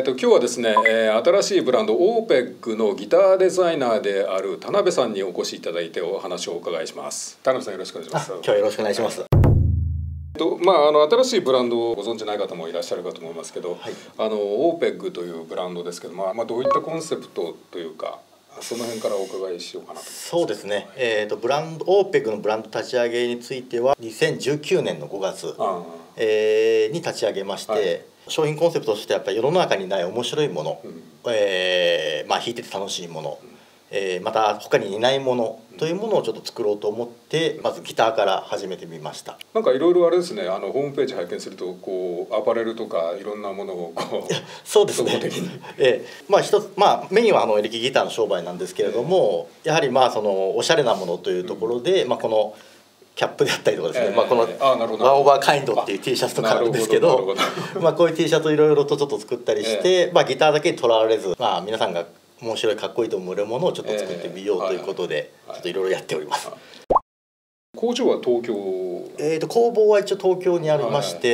今日はですね、新しいブランドオーペックのギターデザイナーである田辺さんにお越しいただいてお話をお伺いします。田辺さん、よろしくお願いします。 今日はよろしくお願いします。 新しいブランドをご存知ない方もいらっしゃるかと思いますけど、 はい、 オーペックというブランドですけど、どういったコンセプトというか、その辺からお伺いしようかなと。 そうですね、ブランドオーペックのブランド立ち上げについては2019年の5月に立ち上げまして、はい、商品コンセプトとしてやっぱり世の中にない面白いもの、弾いてて楽しいもの、また他にいないものというものをちょっと作ろうと思ってまずギターから始めてみました。 なんかいろいろあれですね、ホームページ拝見するとこうアパレルとかいろんなものをこうそうですね、一つメインはエレキギターの商売なんですけれども、やはりそのおしゃれなものというところで、このキャップであったりとかですね、このワンオーバーカインドっていう T シャツとかあるんですけど、こういう T シャツいろいろとちょっと作ったりして、ギターだけにとらわれず、皆さんが面白いかっこいいと思えるものをちょっと作ってみようということで、ちょっといろいろやっております。 工場は東京？ 工房は一応東京にありまして、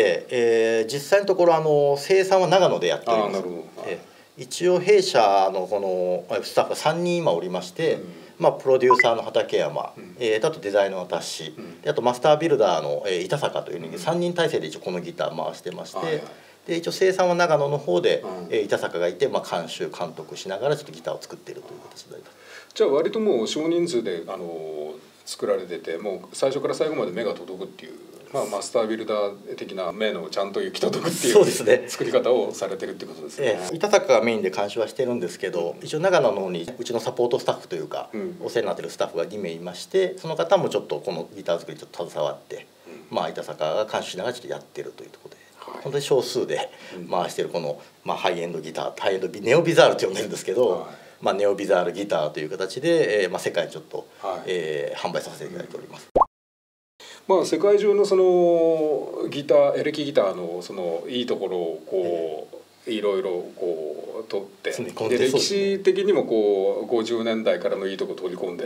実際のところ生産は長野でやっております。一応弊社のこのスタッフが3人今おりまして、プロデューサーの畠山、あとデザイナーの私、あとマスタービルダーの板坂という人間、3人体制で一応このギター回してまして、で一応生産は長野の方で、板坂がいて、監修監督しながらちょっとギターを作っているという形であります。 じゃあ割ともう少人数で作られてて、もう最初から最後まで目が届くっていう、マスタービルダー的な目のちゃんと行き届くっていう作り方をされてるってことですね。 板坂がメインで監修はしてるんですけど、一応長野の方にうちのサポートスタッフというか、お世話になってるスタッフが2名いまして、その方もちょっとこのギター作りちょっと携わって、板坂が監修しながらちょっとやってるというところで、本当に少数で回してるこの、ハイエンドギター、ハイエンドネオビザールと呼んでるんですけど、ネオビザールギターという形で、世界にちょっと、販売させていただいております。 世界中のそのギター、エレキギターのそのいいところをこういろいろこう取って、で歴史的にもこう50年代からのいいところ取り込んで、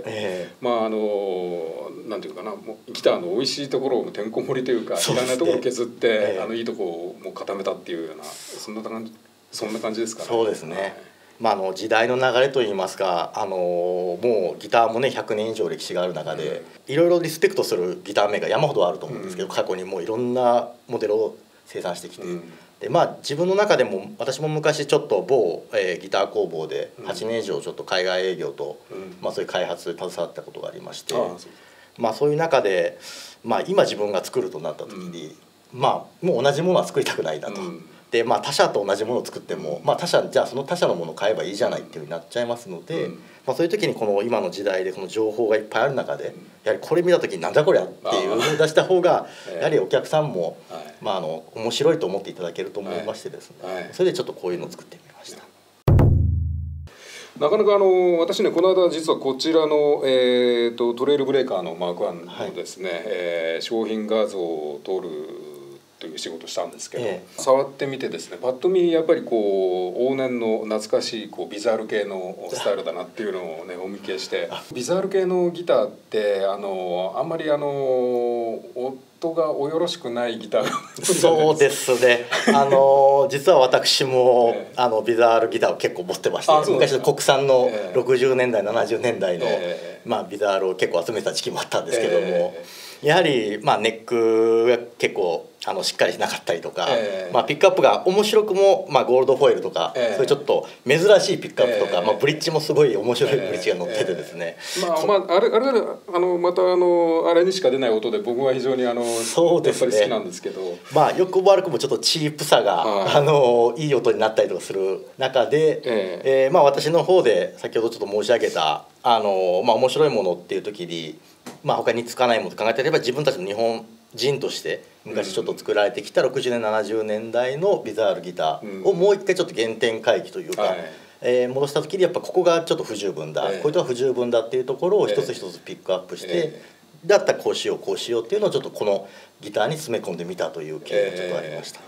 なんていうかな、もうギターの美味しいところをてんこ盛りというか、いらないところを削って、いいところをもう固めたっていうような、そんな感じですかね。 そうですね。時代の流れといいますか、もうギターもね100年以上歴史がある中で、いろいろリスペクトするギターメーカー山ほどあると思うんですけど、過去にもういろんなモデルを生産してきて、で自分の中でも私も昔ちょっと某、ギター工房で8年以上ちょっと海外営業と、そういう開発で携わったことがありまして、そういう中で、今自分が作るとなった時に、もう同じものは作りたくないなと。で他社と同じものを作っても、じゃあその他社のものを買えばいいじゃないっていうふうになっちゃいますので、そういう時にこの今の時代でこの情報がいっぱいある中で、やはりこれ見た時になんだこりゃっていうのを出した方がやはりお客さんも、面白いと思っていただけると思いましてですね、それでちょっとこういうのを作ってみました。 なかなか私ね、この間実はこちらの、トレイルブレーカーのマーク1のですね、商品画像を撮るという仕事したんですけど、触ってみてですね、パッと見やっぱりこう往年の懐かしいビザール系のスタイルだなっていうのをねお見受けして、ビザール系のギターってあんまり音がおよろしくないギターがそうですね。実は私もビザールギターを結構持ってまして、昔の国産の60年代70年代のビザールを結構集めた時期もあったんですけども、やはりネックが結構しっかりしなかったりとか、ピックアップが面白くも、ゴールドフォイルとか、そういうちょっと珍しいピックアップとか、ブリッジもすごい面白いブリッジが乗っててですね、 あれまたあれにしか出ない音で僕は非常にそうですね、 やっぱり好きなんですけど、 よくも悪くもちょっとチープさが、いい音になったりとかする中で、私の方で先ほどちょっと申し上げた面白いものっていう時に、他につかないものと考えてれば、自分たちの日本人として昔ちょっと作られてきた60年70年代のビザールギターをもう一回ちょっと原点回帰というか、戻した時にやっぱここがちょっと不十分だ、こういうとは不十分だっていうところを一つ一つピックアップして、だったらこうしようこうしようっていうのをちょっとこのギターに詰め込んでみたという経緯がちょっとありました。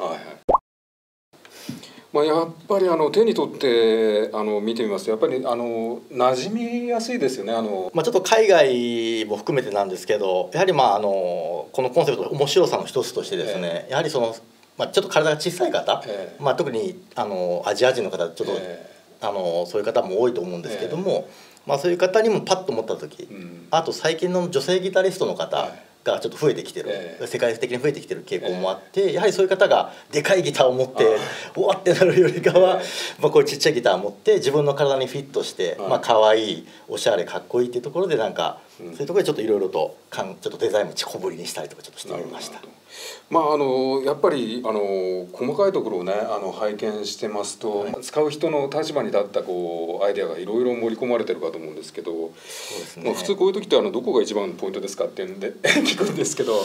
やっぱり手に取って見てみますと、やっぱり馴染みやすいですよね。 ちょっと海外も含めてなんですけど、やはりこのコンセプトの面白さの一つとしてですね、やはりそのまあ、ちょっと体が小さい方、まあ、特にアジア人の方ちょっと、そういう方も多いと思うんですけども、まあ、そういう方にもパッと思った時、あと最近の女性ギタリストの方がちょっと増えてきてる、世界的に増えてきてる傾向もあって、やはりそういう方がでかいギターを持っておわってなるよりかは、まあ、こういうちっちゃいギターを持って自分の体にフィットして、まあ可愛いおしゃれかっこいいっていうところでなんか、そういうところでちょっといろいろとちょっとデザインも小ぶりにしたりとかちょっとしてみました。 まあやっぱり細かいところをね拝見してますと、使う人の立場に立ったこうアイデアがいろいろ盛り込まれてるかと思うんですけど、そうですね、まあ、普通こういう時ってどこが一番のポイントですかっていうんで聞くんですけど、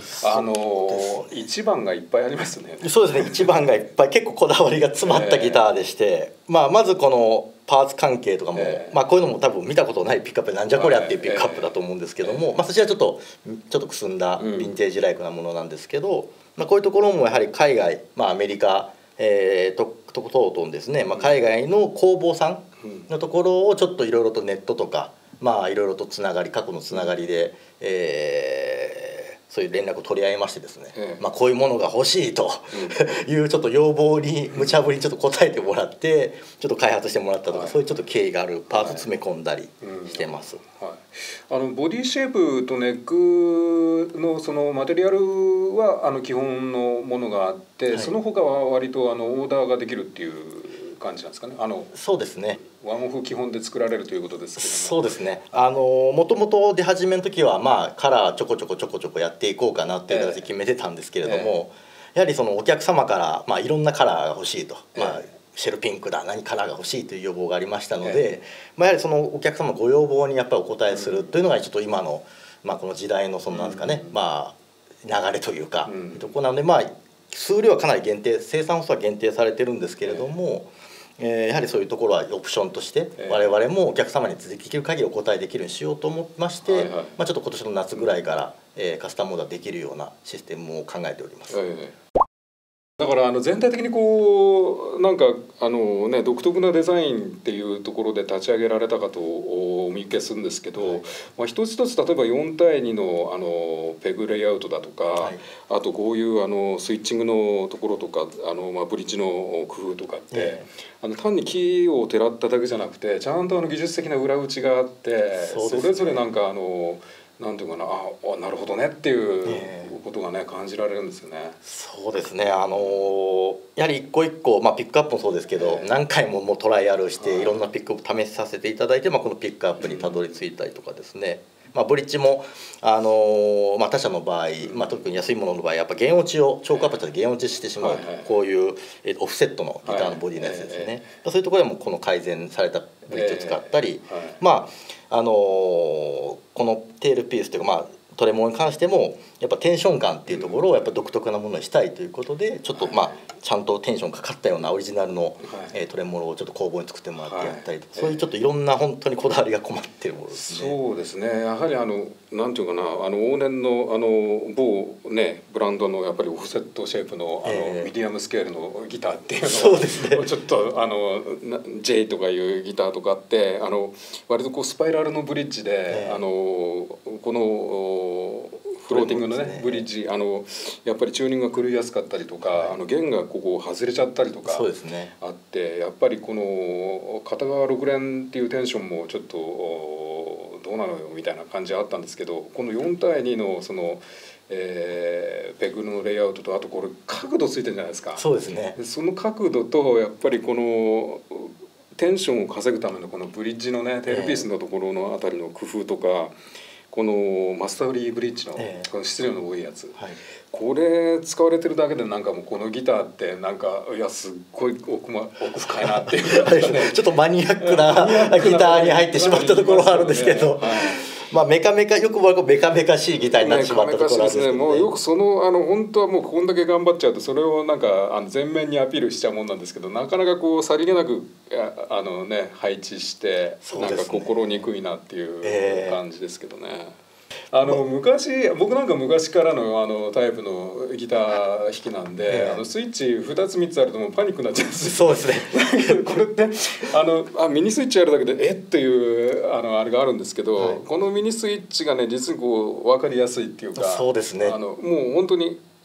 一番がいっぱいありますね。 そうですね、一番がいっぱい結構こだわりが詰まったギターでして、まあ、まずこのパーツ関係とかも、まあ、こういうのも多分見たことないピックアップでなんじゃこりゃっていうピックアップだと思うんですけども、まあ、そちらちょっとくすんだヴィンテージライクなものなんですけど、まあ、こういうところもやはり海外、まあ、アメリカ、等々ですね、まあ、海外の工房さんのところをちょっといろいろとネットとか、まあいろいろと過去のつながりで、そういう連絡を取り合いましてですね、まあ、こういうものが欲しいというちょっと要望に無茶ぶりにちょっと答えてもらってちょっと開発してもらったとか、そういうちょっと経緯があるパーツ詰め込んだりしてます。 ボディシェイプとネックのそのマテリアルは基本のものがあって、その他は割とオーダーができるっていう感じなんですかね。 そうですね、 ワンオフ基本で作られるということですけども。 そうですね、もともと出始めの時はまあカラーちょこちょこやっていこうかなっていう形で決めてたんですけれども、やはりそのお客様からまあいろんなカラーが欲しいと、まあシェルピンクだ何カラーが欲しいという要望がありましたので、まあやはりそのお客様のご要望にやっぱりお応えするというのがちょっと今のまあこの時代のそのなんですかね、まあ流れというかところなので、まあ数量はかなり生産数は限定されてるんですけれども、やはりそういうところはオプションとして我々もお客様にできる限りお応えできるようにしようと思いまして、まあちょっと今年の夏ぐらいからカスタムオーダーできるようなシステムを考えております。 だから全体的にこうなんか独特なデザインっていうところで立ち上げられたかとお見受けするんですけど、まあ、一つ一つ例えば4対2のペグレイアウトだとか、あとこういうスイッチングのところとかまあ、ブリッジの工夫とかって、単に木をてらっただけじゃなくてちゃんと技術的な裏打ちがあって、それぞれなんかなんていうかな、なるほどねっていうことがね感じられるんですよね。 そうですね、やはり一個一個、まあ、ピックアップもそうですけど、何回もトライアルしていろんなピックアップ試させていただいて、まあ、このピックアップにたどり着いたりとかですね、まあ、ブリッジも、まあ、他社の場合、まあ、特に安いものの場合やっぱ弦落ちをチョークアップして弦落ちしてしまう、こういう、オフセットのギターのボディのやつですね、そういうところでもこの改善されたブリッジを使ったり、まあこのテールピースというか、まあトレモロに関してもやっぱテンション感っていうところをやっぱ独特なものにしたいということで、ちょっとまあちゃんとテンションかかったようなオリジナルのトレモロをちょっと工房に作ってもらってやったりとか、そういうちょっといろんな本当にこだわりが困ってるものですね。 そうですね、やはりなんていうかな、往年の某ねブランドのやっぱりオフセットシェイプのミディアムスケールのギターっていうのをちょっとJ とかいうギターとかって割とこうスパイラルのブリッジでこのフローティングのねブリッジやっぱりチューニングが狂いやすかったりとか弦がここ外れちゃったりとかあって、やっぱりこの片側6連っていうテンションもちょっとどうなのよみたいな感じあったんですけど、この4対2のそのペグのレイアウトと、あとこれ角度ついてるじゃないですか。 そうですね。 その角度とやっぱりこのテンションを稼ぐためのこのブリッジのねテールピースのところのあたりの工夫とか、このマスターリーブリッジのこの質量の多いやつ、これ使われてるだけでなんかもうこのギターってなんかいやすっごい奥深いなっていうか、ね、 ちょっとマニアックなギターに入ってしまったところはあるんですけど。まあメカよくメカメカしいギターになってしまったところなんですけどね。 もうよく本当はもうこんだけ頑張っちゃうとそれをなんか全面にアピールしちゃうもんなんですけど、なかなかこうさりげなく配置してなんか心にくいなっていう感じですけどね。僕なんか昔からのタイプのギター弾きなんで、スイッチ2つ3つあるともうパニックになっちゃうんですよ。そうですね。 これってミニスイッチあるだけでっていうあれがあるんですけど、このミニスイッチがね実にこう分かりやすいっていうか、 そうですね。 もう本当に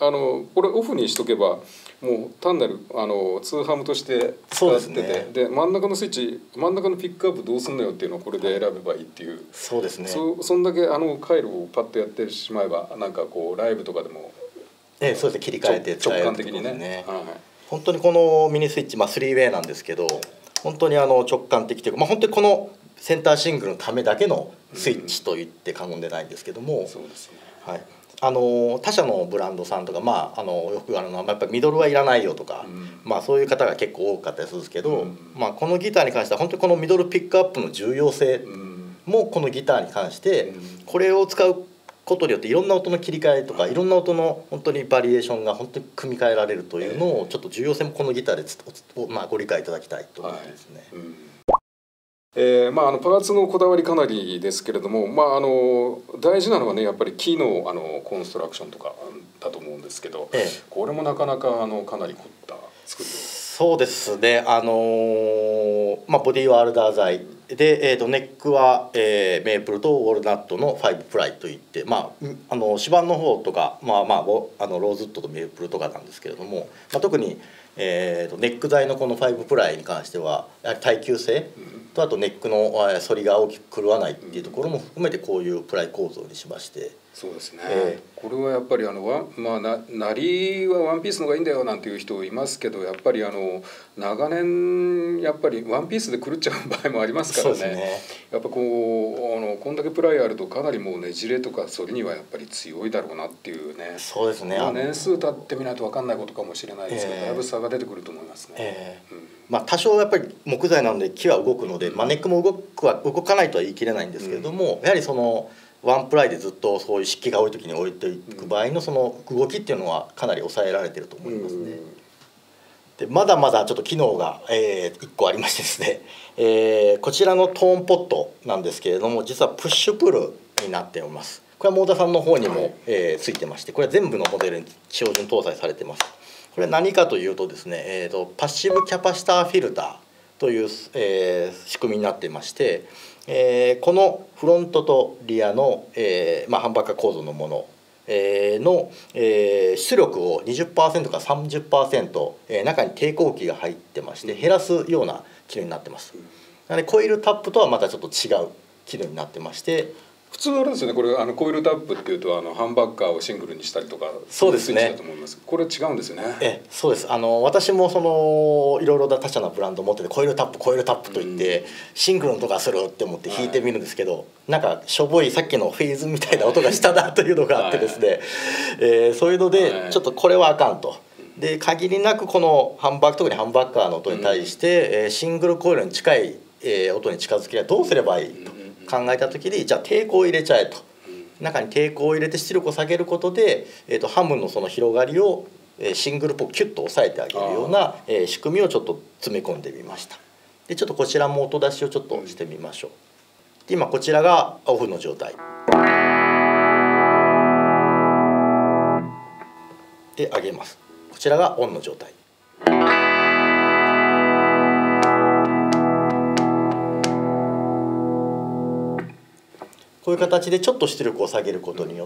これオフにしとけばもう単なるツーハムとして使ってて、で真ん中のスイッチ、真ん中のピックアップどうすんのよっていうのをこれで選べばいいっていう。 そうですね。 そんだけ回路をパッとやってしまえば、なんかこうライブとかでも、 そうですね、切り替えて使える直感的にね。 本当にこのミニスイッチ、3ウェイなんですけど、本当に直感的というか、本当にこのセンターシングルのためだけのスイッチと言って過言でないんですけども、 そうですね。 はい。他社のブランドさんとか、よくやっぱりミドルはいらないよとか、そういう方が結構多かったりするんですけど、このギターに関しては本当にこのミドルピックアップの重要性もこのギターに関してこれを使うことによっていろんな音の切り替えとかいろんな音の本当にバリエーションが本当に組み替えられるというのをちょっと重要性もこのギターでご理解いただきたいと思ってですね。 パーツのこだわりかなりですけれども、大事なのはねやっぱり木のコンストラクションとかだと思うんですけど、これもなかなかかなり凝った作り。 そうですね。ボディはアルダー材で、ネックは、メープルとウォルナットの5プライといって、指板の方とか、ローズウッドとメープルとかなんですけれども、特にネック材のこの5プライに関してはやはり耐久性とあとネックの反りが大きく狂わないっていうところも含めてこういうプライ構造にしまして。 そうですね、これはやっぱりなりはワンピースの方がいいんだよなんていう人いますけど、やっぱり長年やっぱりワンピースで狂っちゃう場合もありますから ね。やっぱこんだけプライあるとかなりもうねじれとか反りにはやっぱり強いだろうなっていうね。 そうですね。 年数経ってみないと分かんないことかもしれないですけど、だいぶ差が出てくると思いますね。 多少やっぱり木材なので木は動くので、ネックも動かないとは言い切れないんですけれども、やはりそのワンプライでずっとそういう湿気が多い時に置いていく場合のその動きっていうのはかなり抑えられてると思いますね。でまだまだちょっと機能が、1個ありましてですね、こちらのトーンポットなんですけれども実はプッシュプルになっております。これはモーターさんの方にも、ついてまして、これは全部のモデルに標準搭載されてます。これは何かというとですね、パッシブキャパシターフィルターという、仕組みになっていまして、このフロントとリアの、ハンバッカー構造のもの、の、出力を 20% から 30%、中に抵抗器が入ってまして減らすような機能になってます。なのでコイルタップとはまたちょっと違う機能になってまして、 普通あれですよね、これコイルタップっていうとハンバッカーをシングルにしたりとかそうですね、 だと思います。これ違うんですよね。 そうです。私もいろいろな他社のブランドを持っててコイルタップといって、シングルのとかするって思って弾いてみるんですけど、なんかしょぼいさっきのフェーズみたいな音がしたなというのがあってですね、そういうのでちょっとこれはあかんと。で限りなくこの特にハンバッカーの音に対して、シングルコイルに近い、音に近づければどうすればいいと考えた時に、じゃあ抵抗を入れちゃえと。中に抵抗を入れて出力を下げることで、ハムのその広がりをシングルっぽくキュッと抑えてあげるような仕組みをちょっと詰め込んでみました。でちょっとこちらも音出しをちょっとしてみましょう。で今こちらがオフの状態で上げます。こちらがオンの状態。こういう形でちょっと出力を下げることによって、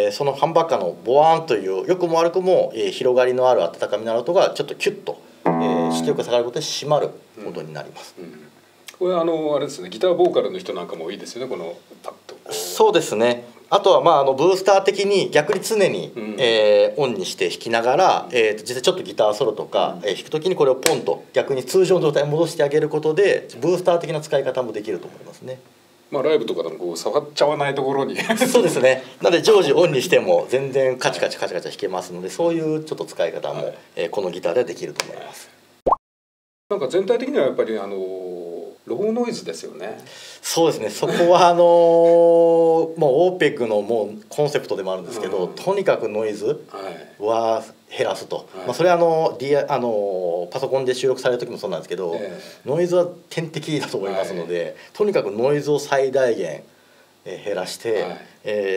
そのハンバッカーのボワーンという良くも悪くも、広がりのある温かみのある音がちょっとキュッと、出力が下がることで締まる音になります。 これあれですね、ギターボーカルの人なんかもいいですよね、このパッと。 そうですね。あとはブースター的に逆に常に、オンにして弾きながら、実際ちょっとギターソロとか、弾く時にこれをポンと逆に通常の状態に戻してあげることでブースター的な使い方もできると思いますね。 ライブとかでも触っちゃわないところにそうですね。なので常時オンにしても全然カチカチ弾けますので、そういうちょっと使い方も、このギターではできると思います。 なんか全体的にはやっぱりローノイズですよね。 そうですね。そこはもうオーペックのもうコンセプトでもあるんですけど、とにかくノイズは減らすと。それはパソコンで収録される時もそうなんですけど、ノイズは天敵だと思いますので、とにかくノイズを最大限減らして、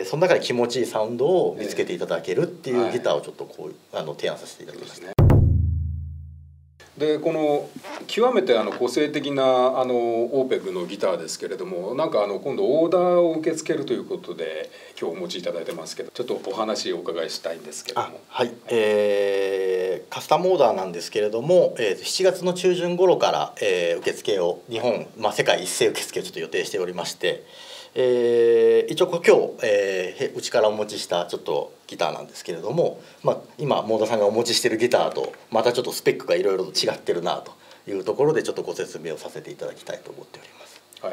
その中で気持ちいいサウンドを見つけていただけるっていうギターをちょっと提案させていただきました。 でこの極めて個性的なオーペグのギターですけれども、なんか今度オーダーを受け付けるということで今日お持ちいただいてますけど、ちょっとお話をお伺いしたいんですけども。 はい、カスタムオーダーなんですけれども、7月の中旬頃から、受付を日本、世界一斉受付をちょっと予定しておりまして、一応今日、うちからお持ちしたちょっとギターなんですけれども、今モーダさんがお持ちしているギターとまたちょっとスペックがいろいろと違ってるなというところでちょっとご説明をさせていただきたいと思っております。 はい。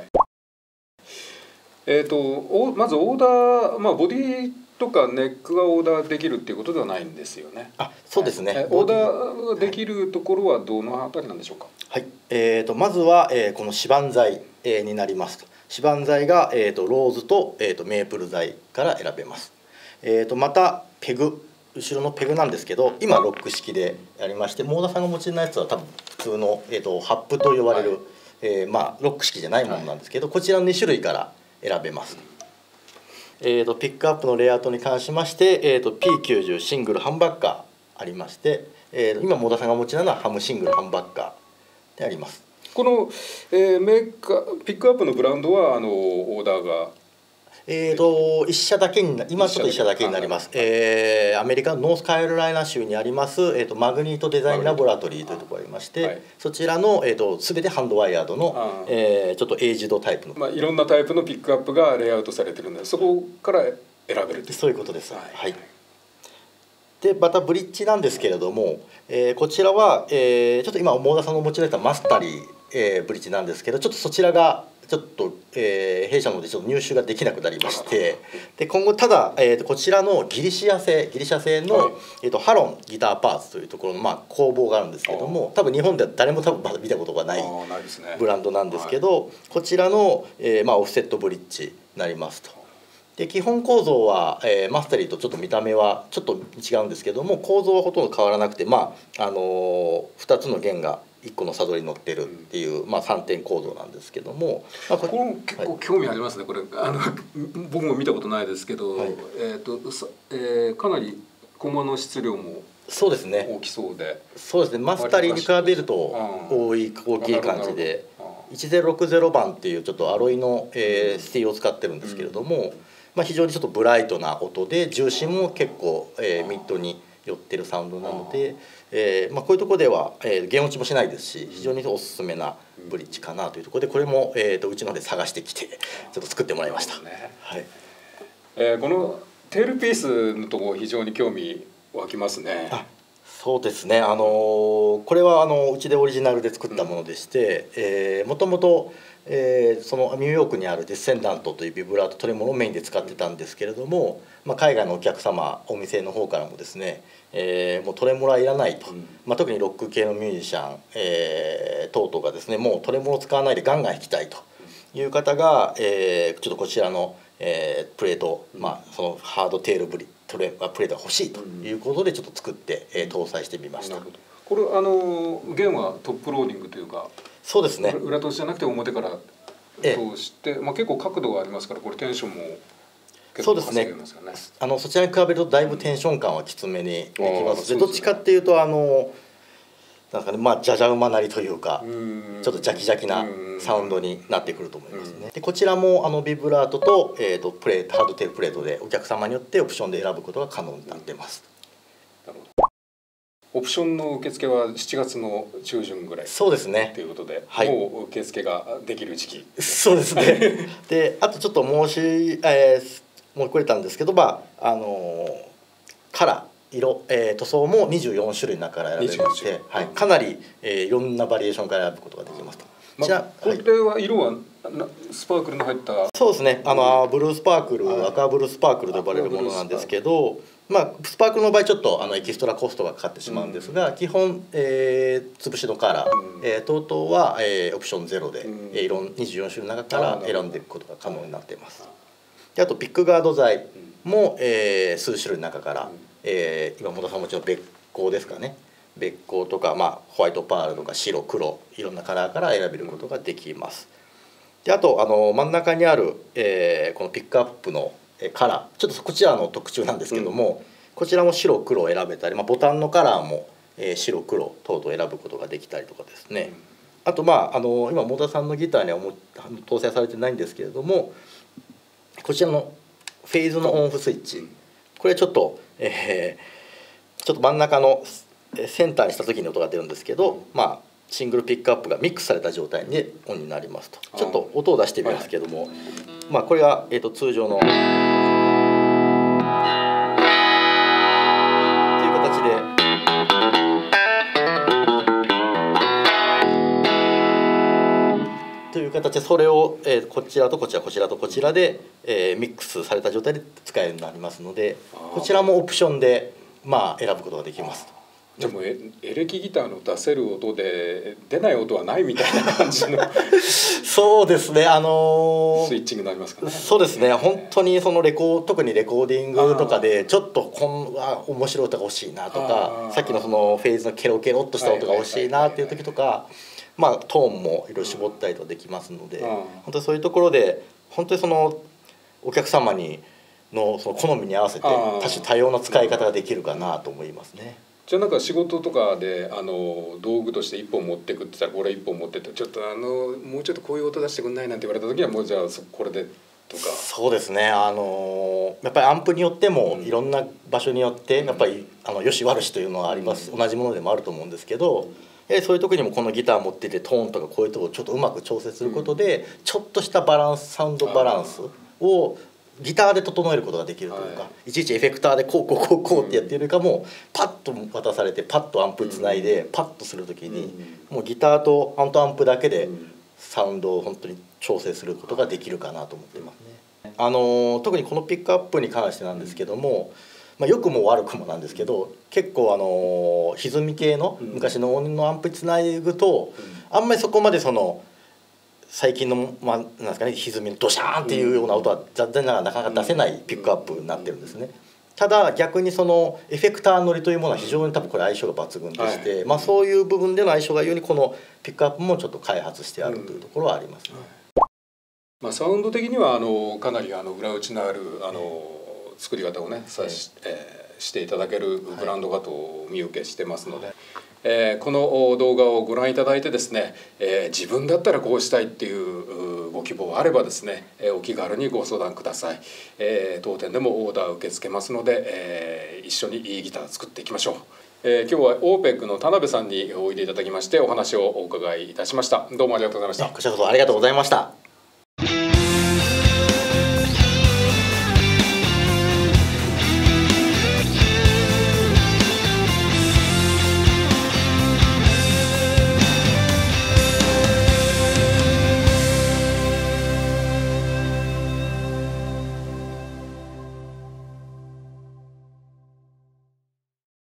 まずオーダー、ボディとかネックがオーダーできるっていうことではないんですよね。 そうですね。 オーダーができるところはどのあたりなんでしょうか。 はい。まずは、この指板材、になりますと。指板材が、ローズと、メープル材から選べます。またペグ、後ろのペグなんですけど、今ロック式でありまして、モーダさんがお持ちのやつは多分普通の、ハップと呼ばれる、ロック式じゃないものなんですけど、こちらの2種類から選べます。ピックアップのレイアウトに関しまして、P90 シングルハンバッカーありまして、今モーダさんがお持ちなのはハムシングルハンバッカーであります。 この、メーカーピックアップのブランドはオーダーが一社だけに今ちょっと一社だけになります。アメリカのノースカロライナ州にあります、マグニートデザインラボラトリーというところがありまして、はい、そちらの、全てハンドワイヤードの、ちょっとエイジドタイプの、 いろんなタイプのピックアップがレイアウトされてるので、そこから選べるという。 そういうことです。はい。でまたブリッジなんですけれども、こちらは、ちょっと今モーダさんのお持ちのやつはマスタリー、ブリッジなんですけど、ちょっとそちらがちょっと、弊社のでちょっと入手ができなくなりまして、で今後ただ、こちらのギリシャ製の、ハロンギターパーツというところの、工房があるんですけれども、多分日本では誰も多分まだ見たことがないブランドなんですけど、こちらの、オフセットブリッジになりますと。で基本構造は、マスタリーとちょっと見た目はちょっと違うんですけども、構造はほとんど変わらなくて、2つの弦が1個のサドルに乗ってるっていう、3点構造なんですけども、 これ結構興味ありますね。これ僕も見たことないですけど、はい、かなり駒の質量もそうですね、 大きそうで、 そうですね、マスタリーに比べると大きい感じで、1060番っていうちょっとアロイの、スティールを使ってるんですけれども、非常にちょっとブライトな音で重心も結構、ミッドに寄ってるサウンドなので、こういうところでは、弦落ちもしないですし、非常におすすめなブリッジかなというところで、これも、うちの方で探してきてちょっと作ってもらいました。はい。 このテールピースのところ非常に興味湧きますね。 そうですね。これはうちでオリジナルで作ったものでして、もともとそのニューヨークにあるディセンダントというビブラートトレモロをメインで使ってたんですけれども、海外のお客様お店の方からもですね、もうトレモロはいらないと、特にロック系のミュージシャン、等々がですね、もうトレモロ使わないでガンガン弾きたいという方が、ちょっとこちらの、プレート、そのハードテールプレートが欲しいということでちょっと作って、搭載してみました。 これ弦はトップローディングというか、 そうですね、 裏通しじゃなくて表から通して、結構角度がありますから、これテンションも結構稼げますよね。 そちらに比べるとだいぶテンション感はきつめにできますので、どっちかっていうとなんかね、じゃじゃ馬なりというか、ちょっとジャキジャキなサウンドになってくると思いますね。でこちらもビブラートと、ハードテールプレートでお客様によってオプションで選ぶことが可能になってます。 なるほど。オプションの受付は7月の中旬ぐらい、 そうですね、 ということで、 はい、 もう受付ができる時期。 そうですね。であとちょっともう一れたんですけど、カラー色、塗装も24種類の中から選べまして、かなり、いろんなバリエーションから選ぶことができますと。 これは色はスパークルの入った、 そうですね、ブルースパークル、赤ブルースパークルと呼ばれるものなんですけど、スパークルの場合ちょっとエキストラコストがかかってしまうんですが、基本、潰しのカラー、等々は、オプションゼロで、24種類の中から選んでいくことが可能になっています。であとピックガード材も、数種類の中から、今本田さんもちろん別光ですかね、別光とか、ホワイトパールとか白黒いろんなカラーから選べることができます。であと真ん中にある、このピックアップのカラー、ちょっとこちらの特注なんですけども、こちらも白黒を選べたり、ボタンのカラーも白黒等々選ぶことができたりとかですね、あと今モ田さんのギターには搭載されてないんですけれども、こちらのフェーズのオンオフスイッチ、これちょっと真ん中のセンターにした時に音が出るんですけど、シングルピックアップがミックスされた状態でオンになりますと。ちょっと音を出してみますけども、これが通常のという形で。という形でそれをこちらとこちらこちらとこちらでミックスされた状態で使えるようになりますので、こちらもオプションで選ぶことができます。 でもエレキギターの出せる音で出ない音はないみたいな感じのそうですね、スイッチングになりますかね。 そうですね、本当に特にレコーディングとかでちょっと面白い音が欲しいなとか、さっきのそのフェーズのケロケロっとした音が欲しいなっていう時とか、トーンもいろいろ絞ったりとかできますので、本当にそういうところで本当にお客様のその好みに合わせて多種多様な使い方ができるかなと思いますね。 じゃあなんか仕事とかで道具として1本持ってくって言ったらこれ1本持ってってちょっともうちょっとこういう音出してくんないなんて言われた時はもうじゃあこれでとか。そうですね、 やっぱりアンプによってもいろんな場所によってやっぱり良し悪しというのはあります、同じものでもあると思うんですけど、そういう時にもこのギター持っててトーンとかこういうところをちょっとうまく調整することで、ちょっとしたサウンドバランスをギターで整えることができるというか、いちいちエフェクターでこうってやってるよりかもパッと渡されてパッとアンプつないでパッとする時にもうギターとアンプだけでサウンドを本当に調整することができるかなと思ってますね。特にこのピックアップに関してなんですけども、良くも悪くもなんですけど、結構歪み系の昔の音のアンプにつなぐとあんまりそこまで最近のなんですかね、歪みのドシャーンっていうような音は残念ながらなかなか出せないピックアップになってるんですね。ただ逆にエフェクター乗りというものは非常に多分これ相性が抜群でして、そういう部分での相性がゆえにこのピックアップもちょっと開発してあるというところはありますね。 サウンド的にはかなり裏打ちのある作り方をねしていただけるブランドかとお見受けしてますので。この動画をご覧いただいてですね、自分だったらこうしたいっていうご希望があればですね、お気軽にご相談ください。当店でもオーダー受け付けますので、一緒にいいギター作っていきましょう。今日はオーペックの田辺さんにおいでいただきましてお話をお伺いいたしました。どうもありがとうございました。 こちらこそありがとうございました。